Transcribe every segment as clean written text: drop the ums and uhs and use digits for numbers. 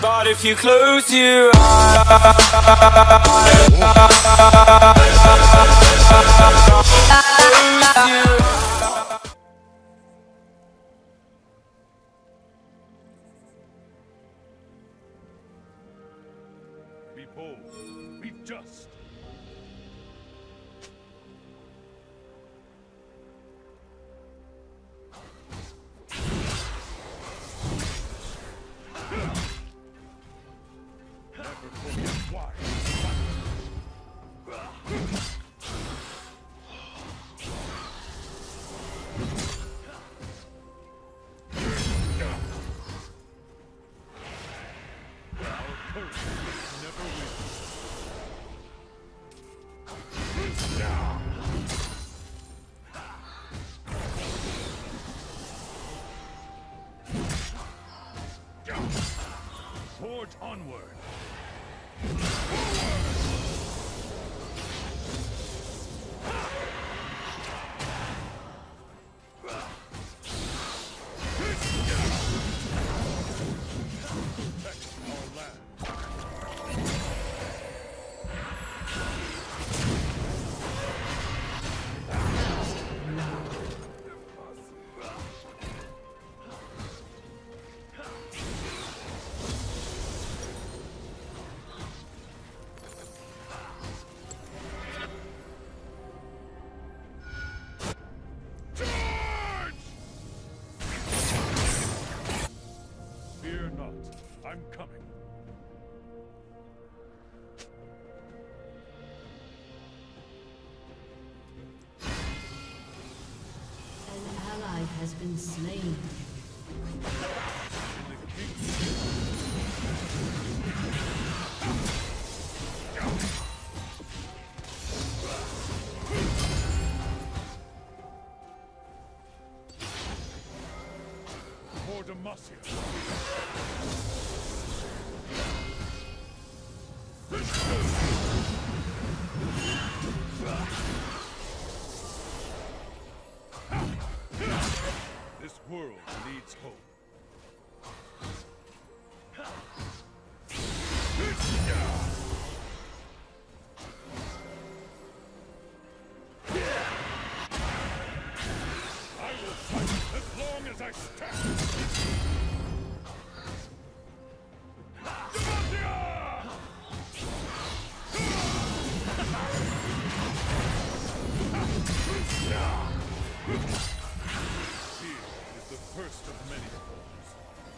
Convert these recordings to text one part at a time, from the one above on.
But if you close your eyes, Be bold, be just. Never forget why. Forge onward. Fear not, I'm coming. An ally has been slain. For Demacia. This world needs hope. I will fight as long as I stand. Fear is the first of many forms.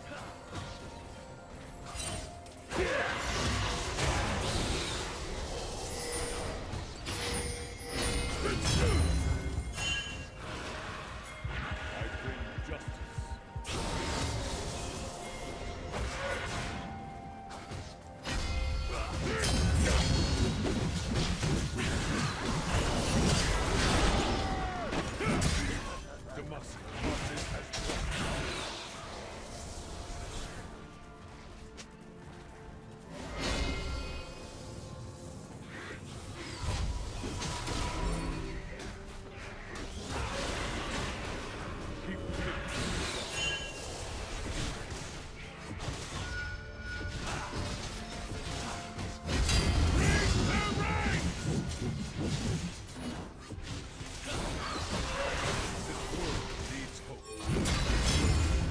I bring justice. Demacia marches as one. Keep needs hope.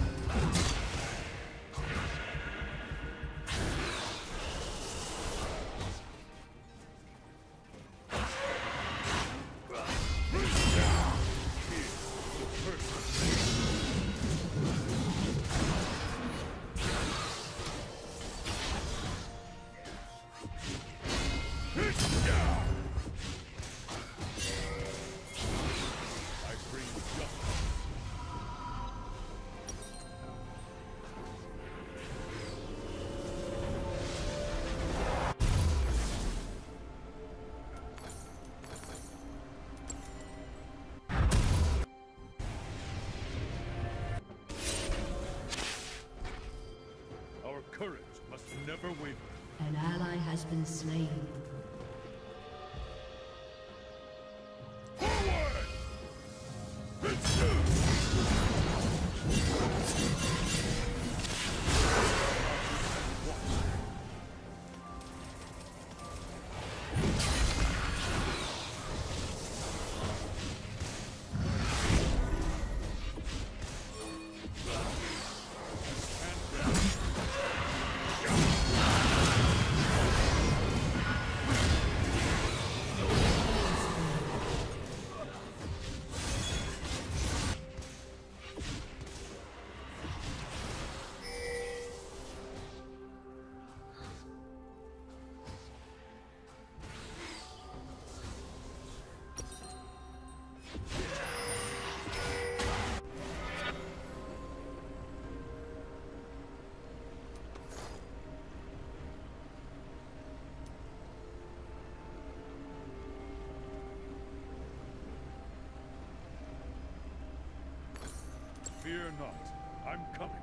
I bring justice. Our courage must never waver. An ally has been slain. Forward! One. Fear not. I'm coming.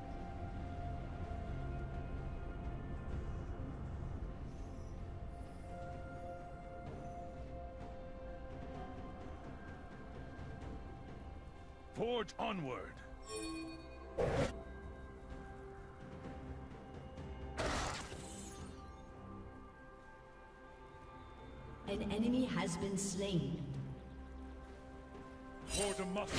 Forge onward. An enemy has been slain. For the muscle.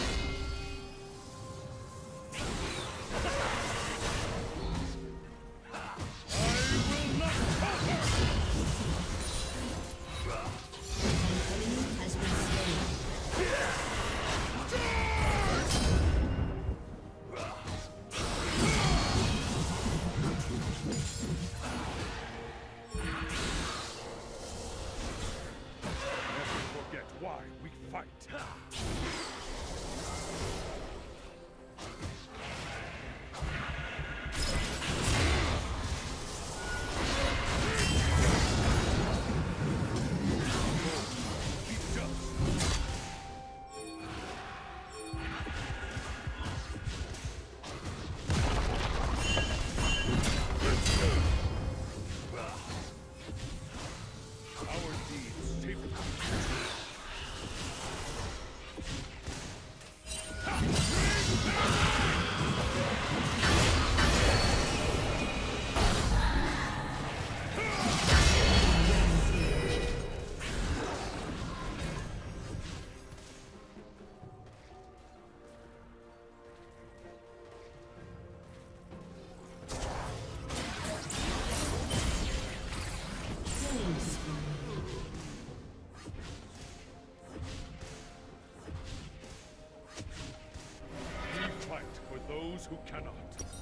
Why we fight. Our deeds shape the future. For those who cannot.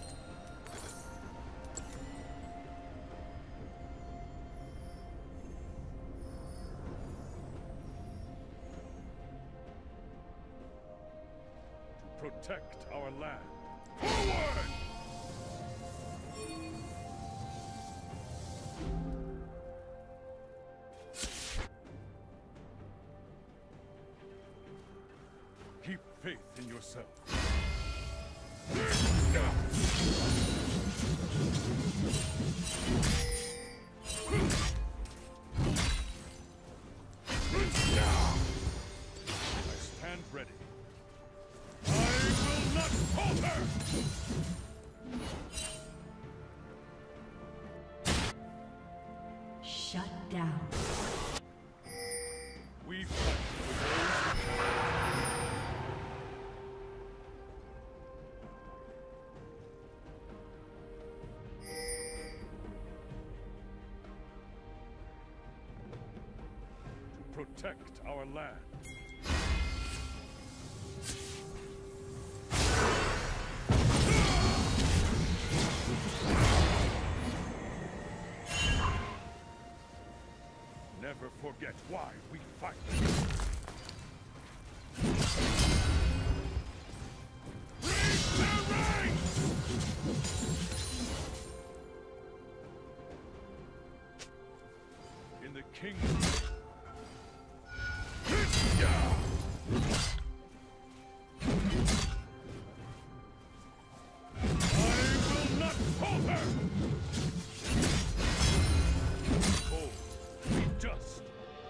To protect our land. Forward! Keep faith in yourself. I stand ready. I will not falter! Shut down. We fight for those who protect our land. Never forget why we fight. In the kingdom. I will not falter! Cold, be just.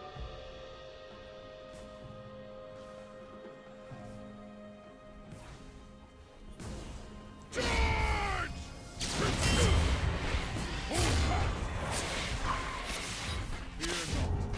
Charge! Hold fast! Fear not.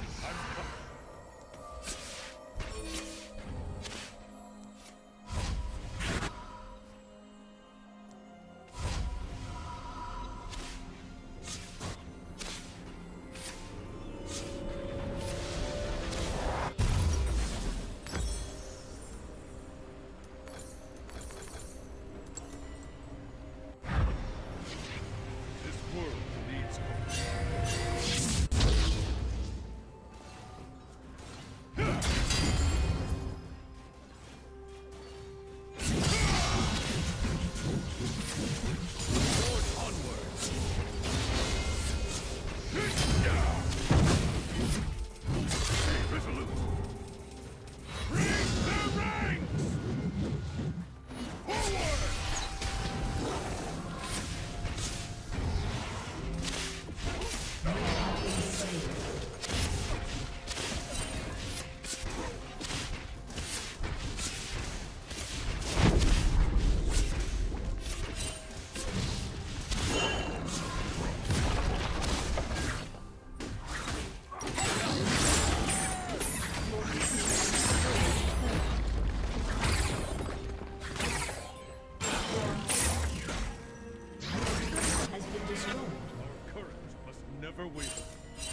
never waver.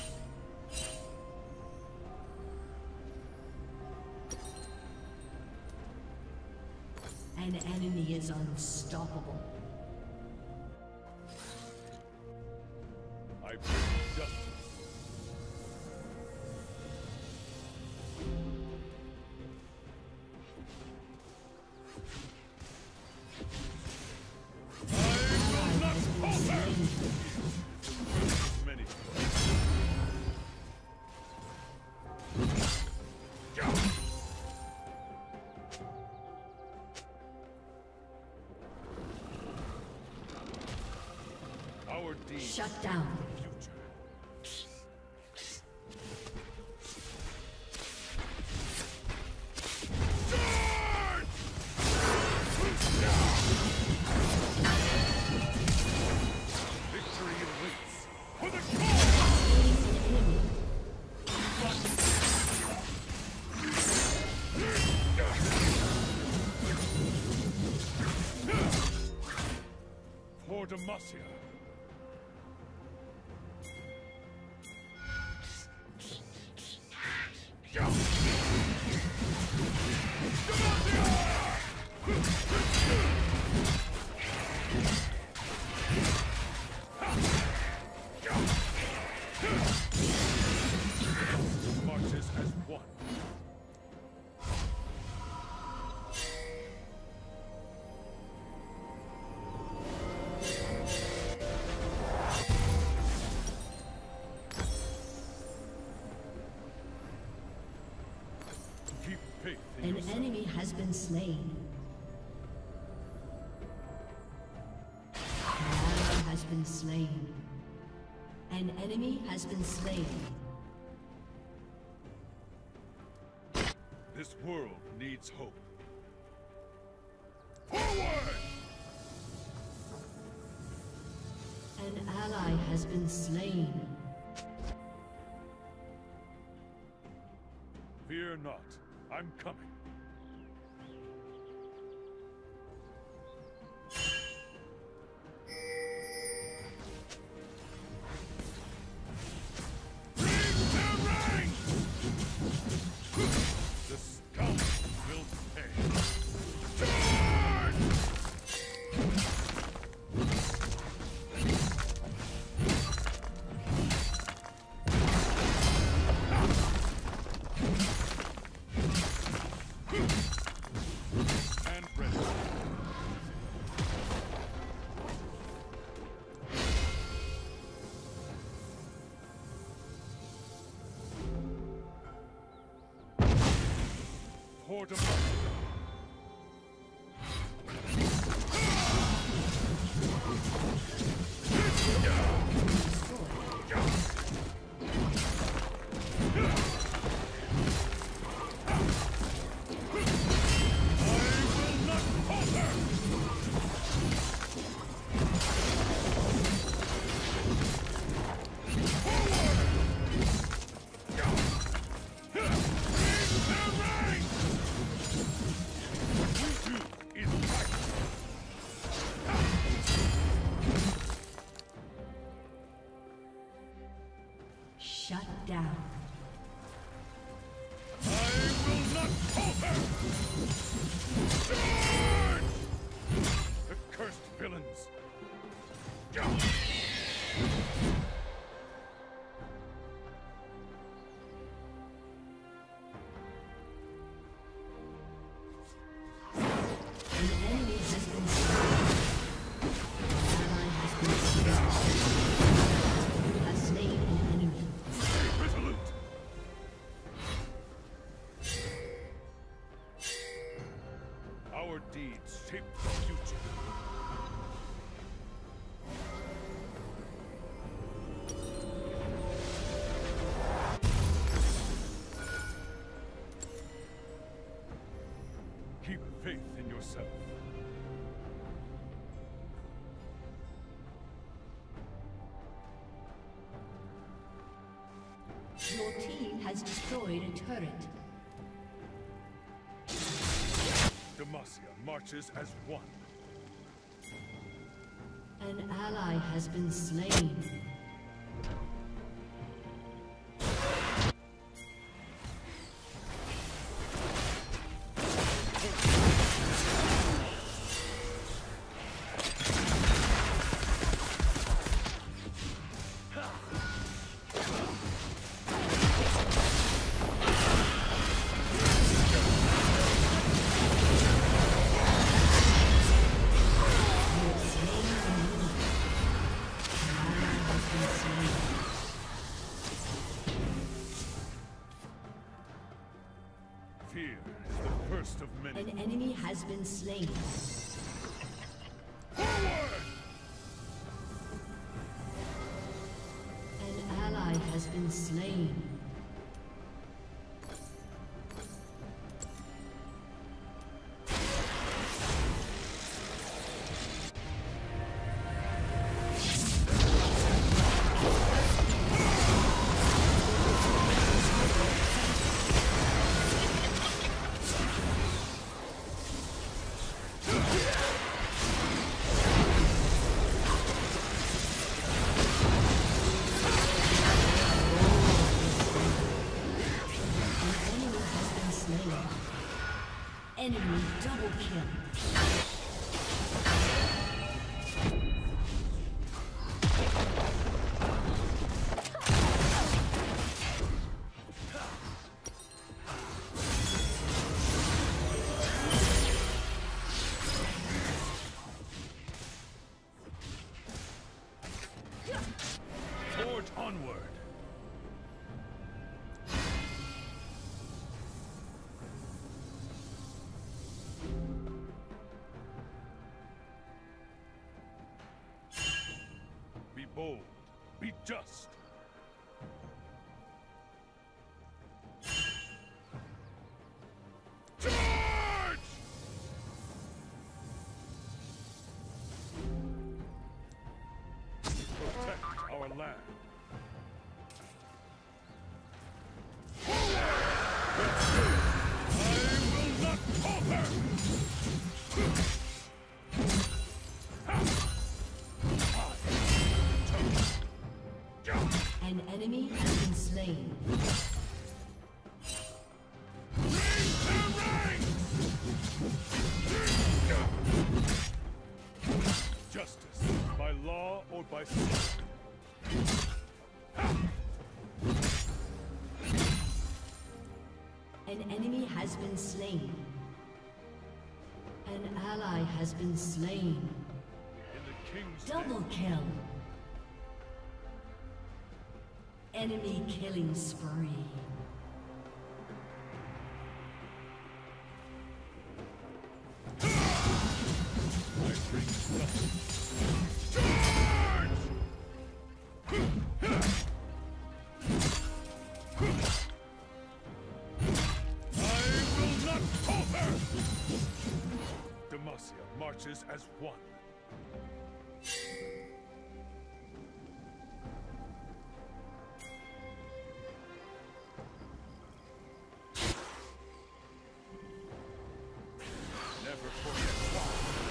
An enemy is unstoppable. I bring justice. Many. Our deeds Shut down. future. Victory awaits for the cause! For Demacia. Marches as one. Keep faith in An yourself. enemy has been slain. An ally has been slain. An enemy has been slain. This world needs hope. Forward! An ally has been slain. Fear not. I'm coming. Bring the rain! The scum will pay. Charge! And ready. For democracy. Shut down. I will not falter! Charge! The cursed villains! An enemy has been slain. An ally has been slain. You have slain an enemy. Stay resolute! Our deeds shape the future. Keep faith in yourself. Your team has destroyed a turret. Demacia marches as one. An ally has been slain. been slain. Fear is the first of many. An enemy has been slain. Forward! An ally has been slain. Enemy double kill. Forge onward. Be bold. Be just. Charge! Protect our land. I will not falter! An enemy has been slain. Justice, by law or by sword. An enemy has been slain. An ally has been slain. In the king's Double kill. Enemy killing spree. I bring justice. Charge! I will not falter! Demacia marches as one. Never forget why.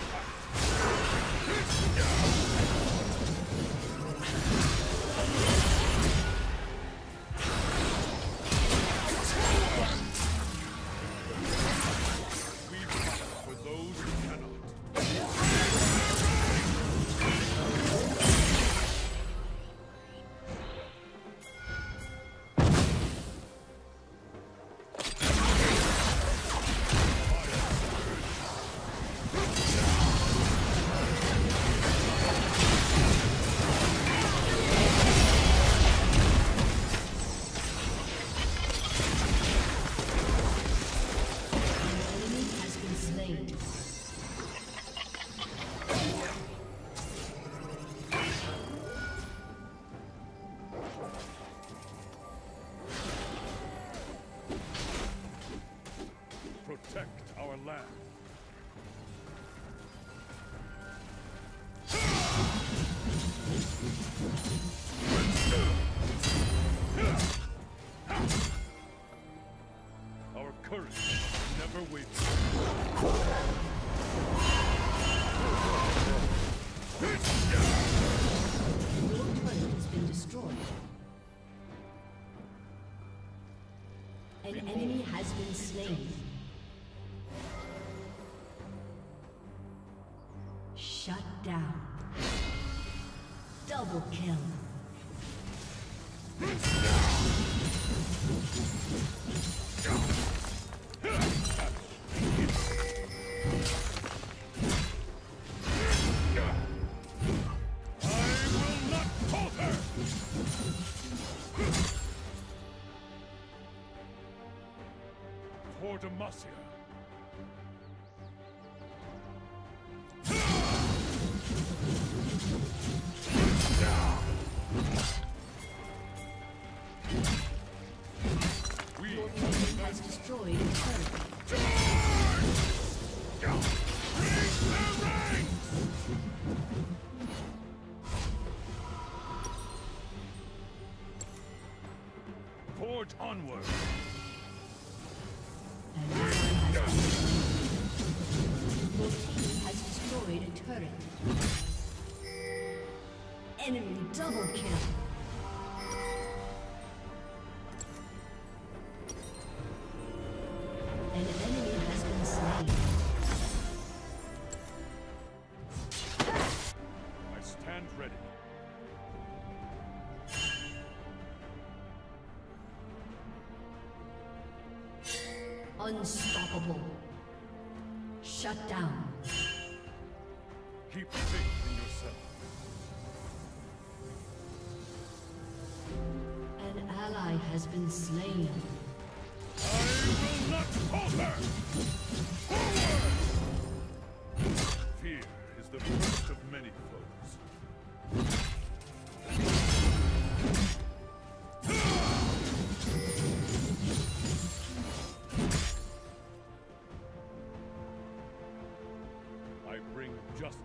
We fight for those who cannot. Protect our land. Our courage never wavers. Your turret has been destroyed. An enemy has been slain. Shut down. Double kill. I will not falter! for Demacia. Your team has destroyed a turret. Forge onward. An ally has been slain. Your team has destroyed a turret. Enemy double kill. An enemy has been slain. I stand ready. Unstoppable. Shut down. Keep faith in yourself. An ally has been slain. I will not falter! Forward! Fear is the first of many foes. I bring justice.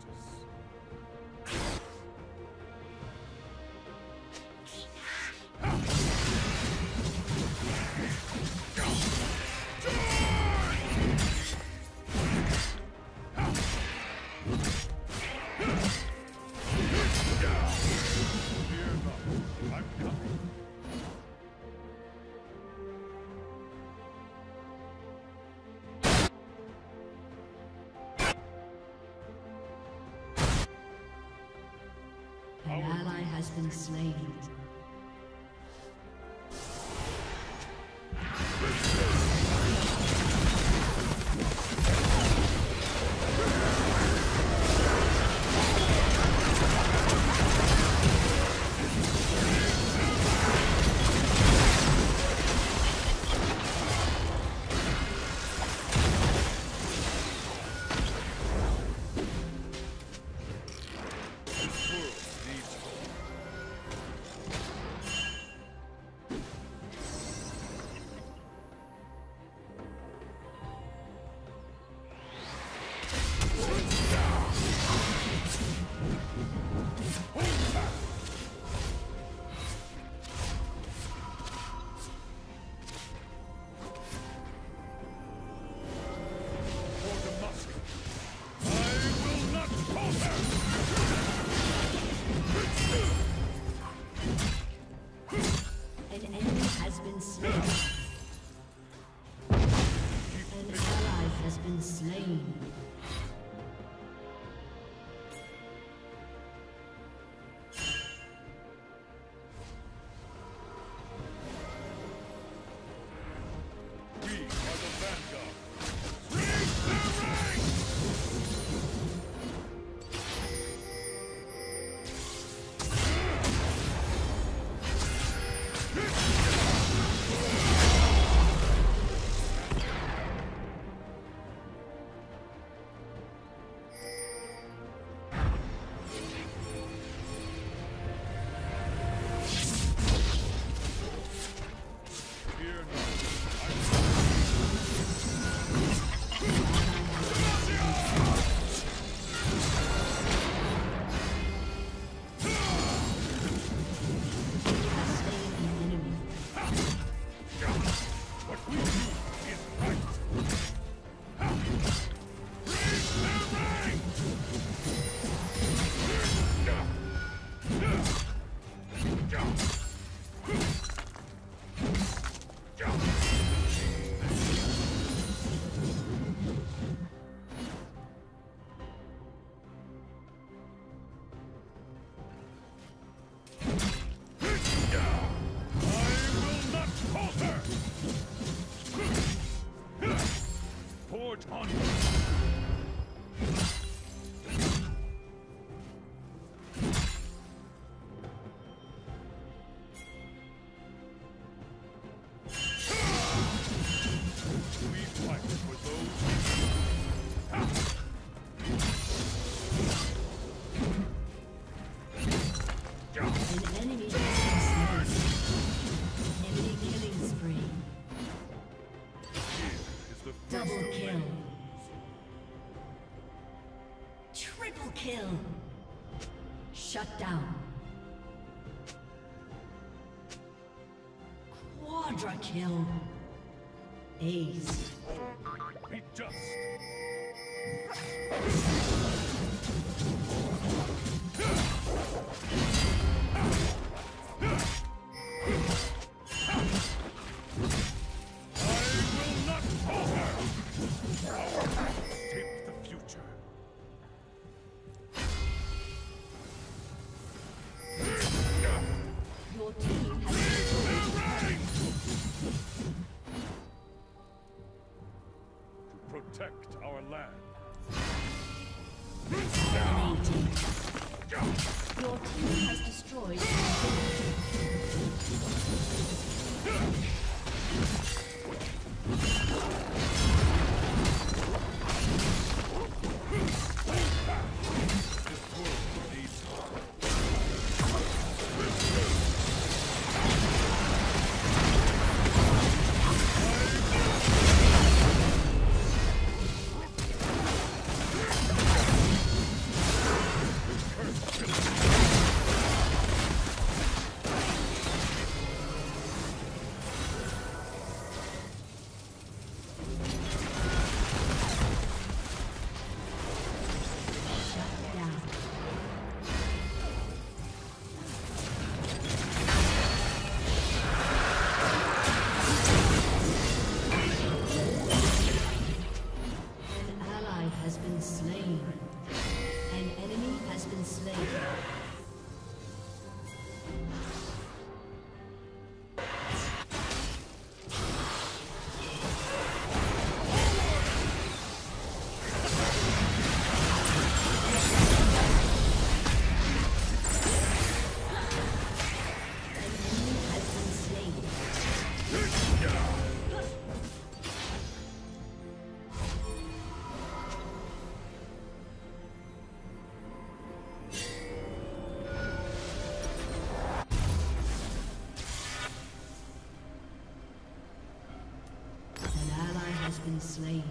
Fear not, I'm coming. An ally has been slain. This world needs hope. An enemy has been slain. Enemy killing spree. Double kill. Triple kill. Shut down. Quadra kill. Ace. Be just. Protect our land. Dominating. Your team has destroyed. Been slain.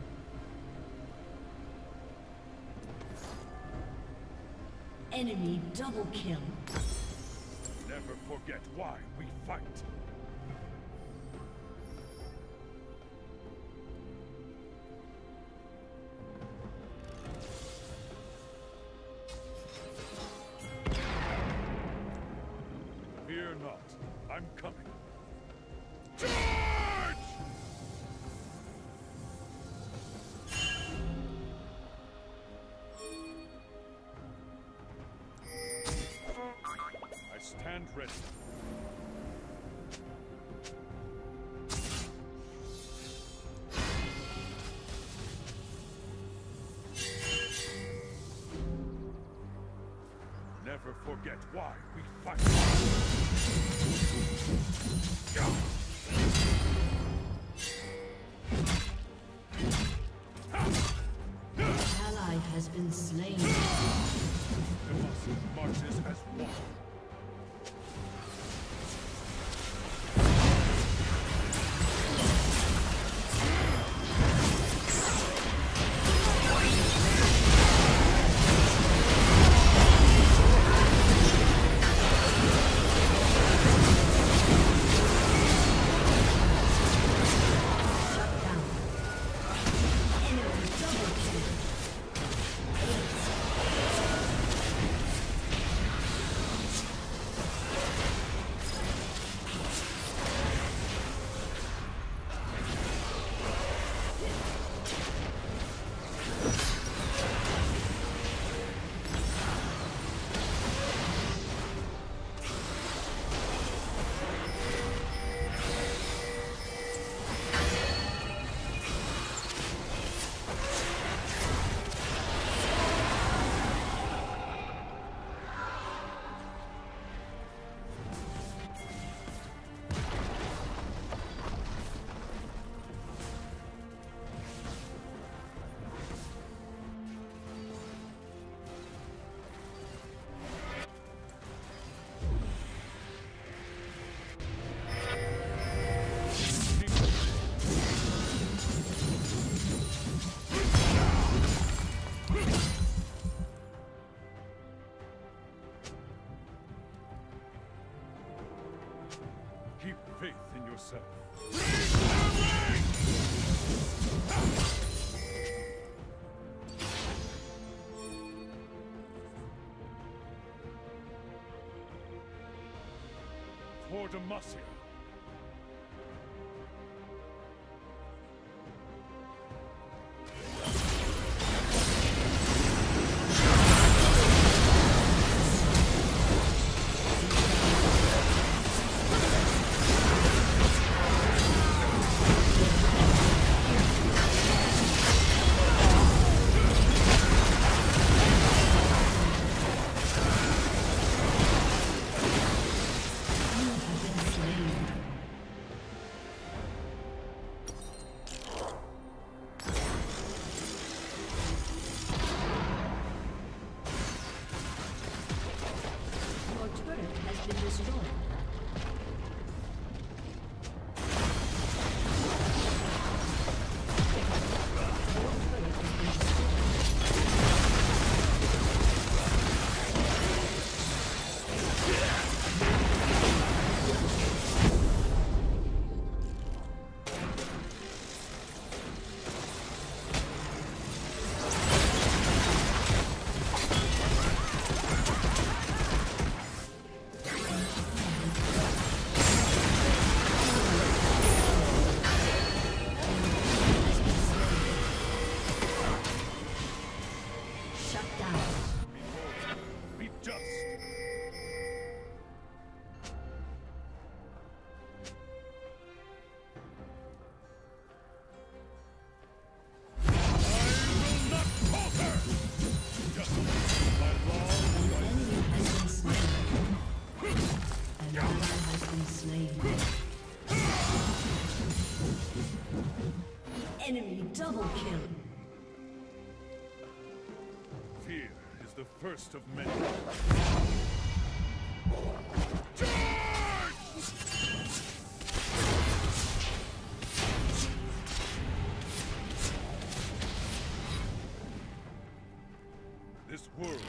Enemy double kill. Never forget why we fight. Fear not, I'm coming. Stand ready. Never forget why we fight. Ally has been slain. Demacia marches as one. Keep faith in yourself. For Demacia. Enemy double kill. Fear is the first of many. This world.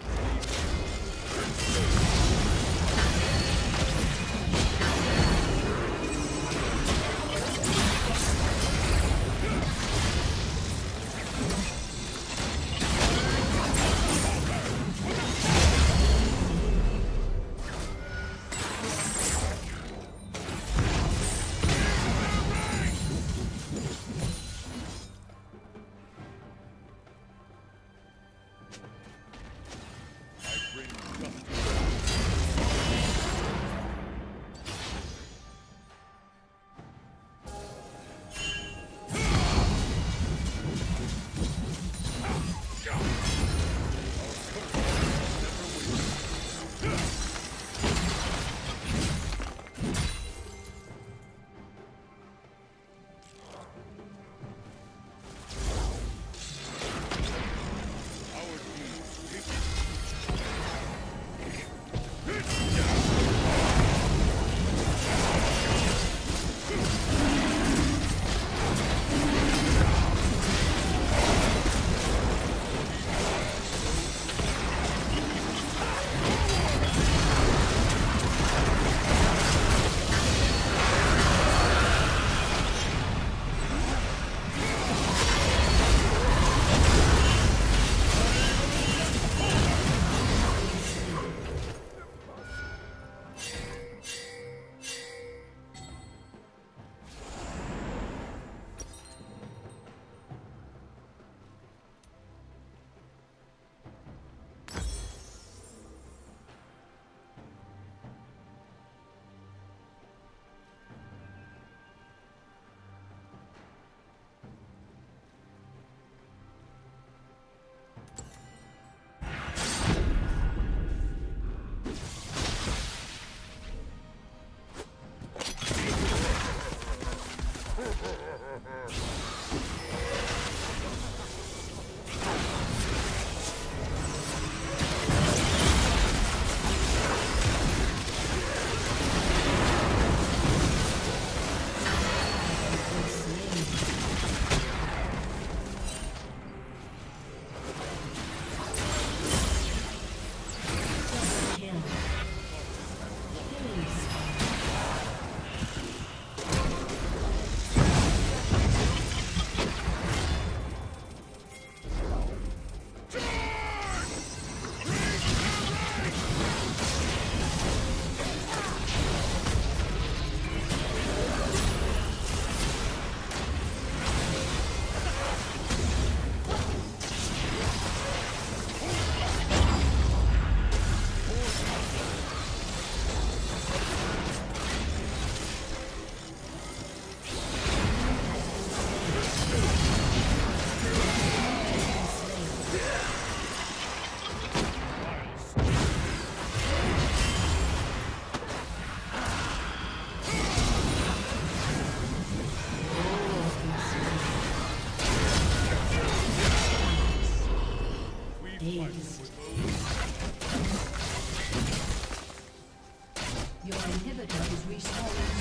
Your inhibitor is respawning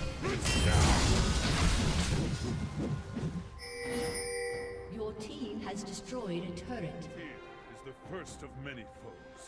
soon. Your team has destroyed a turret. Fear is the first of many foes.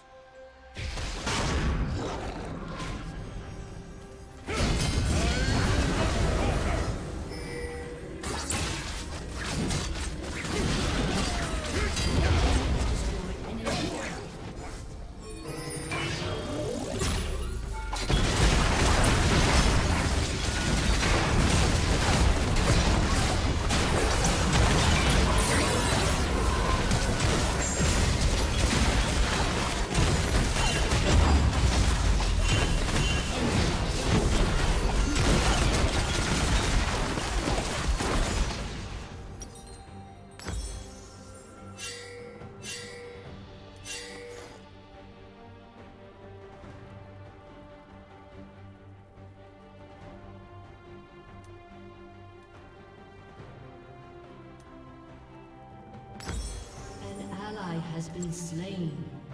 Has been slain.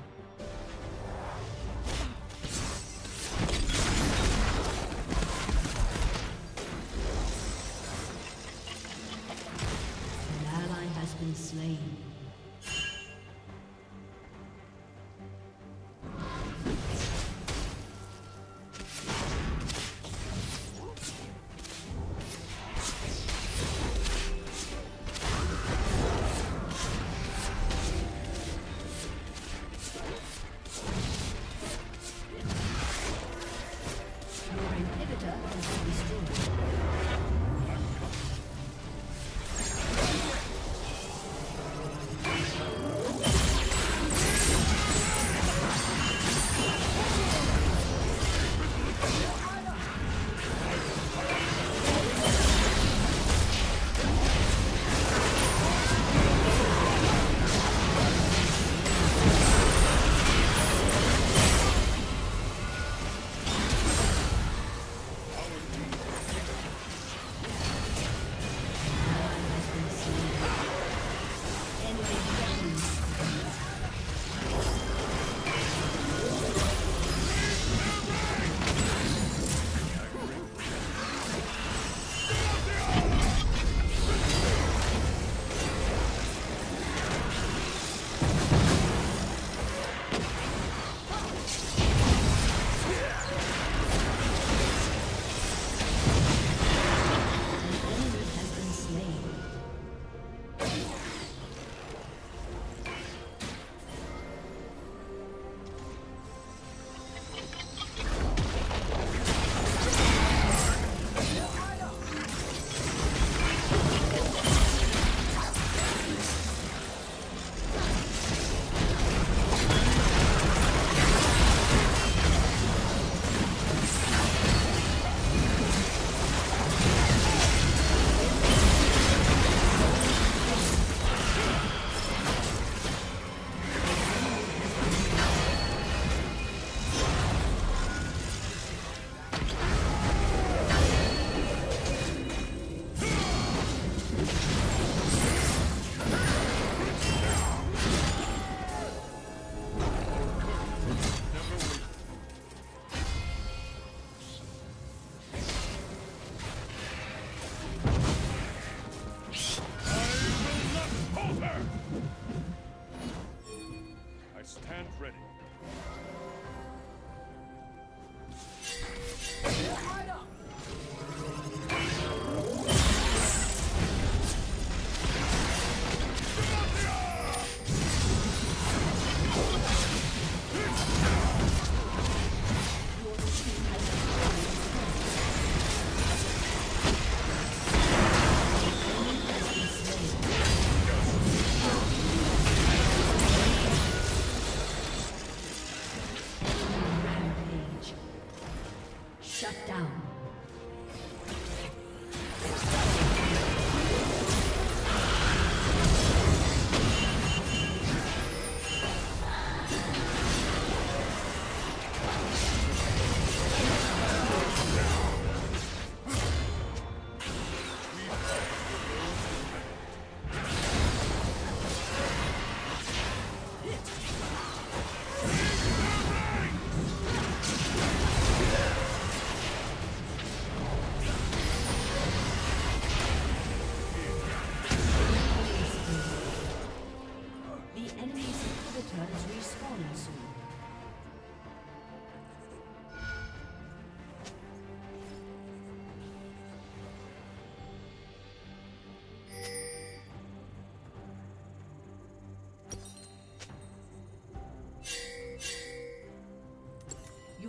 An ally has been slain.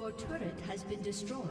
Your turret has been destroyed.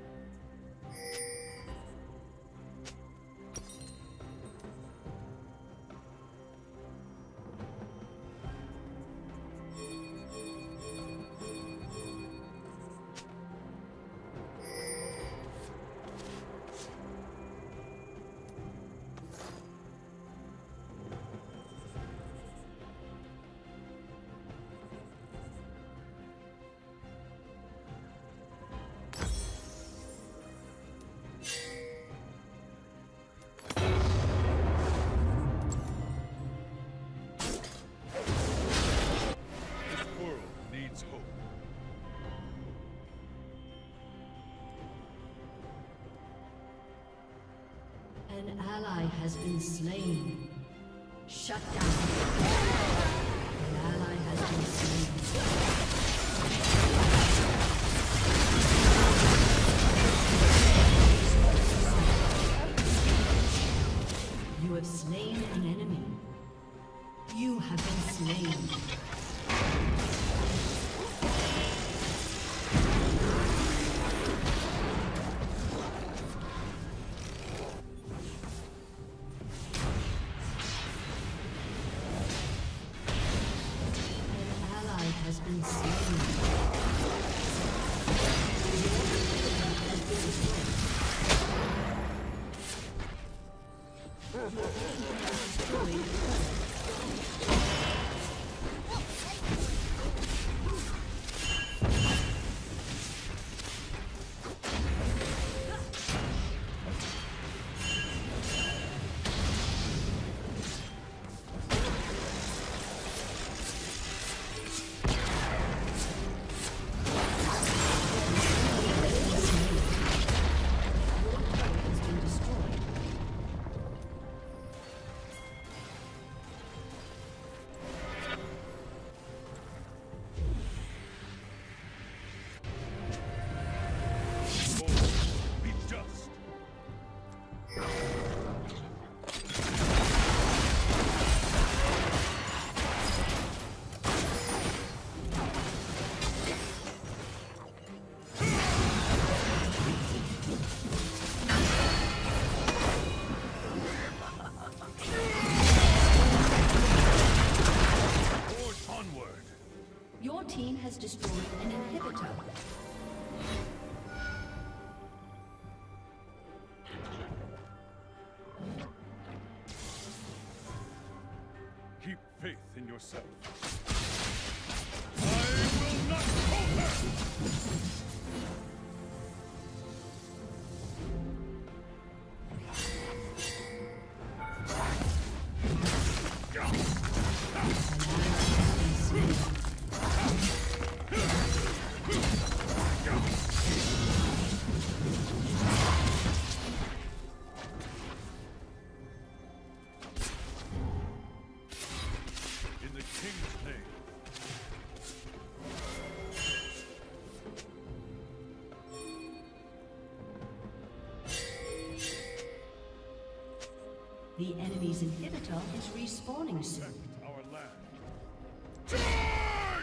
An ally has been slain. Shut down. An ally has been slain. You have slain an enemy. You have been slain. Has destroyed an inhibitor. Keep faith in yourself. I will not falter! The enemy's inhibitor is respawning soon. Protect our land. Charge!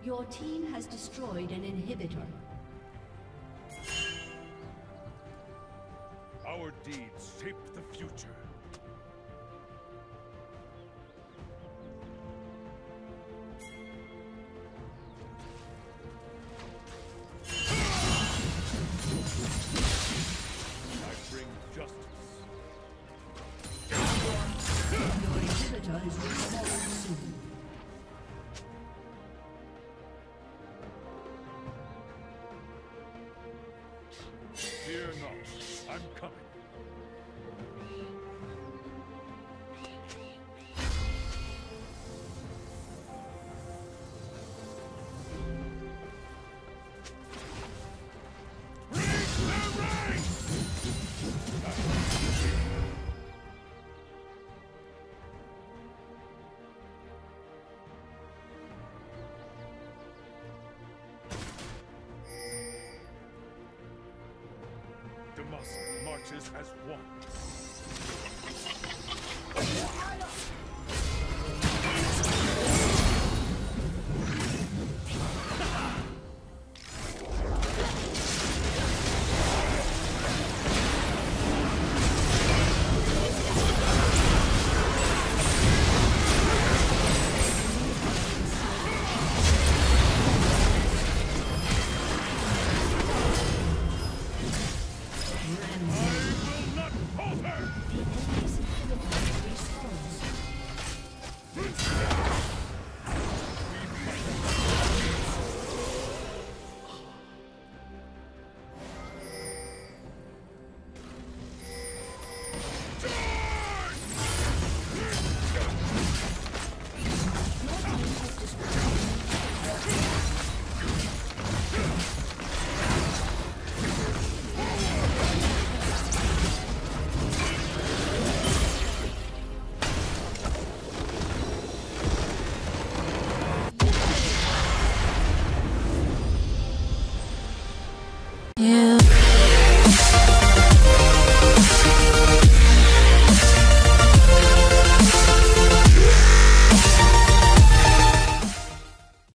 Your team has destroyed an inhibitor. Our deeds shape the future. I bring justice. Your inhibitor is respawning soon. Fear not, I'm coming. Demacia marches as one.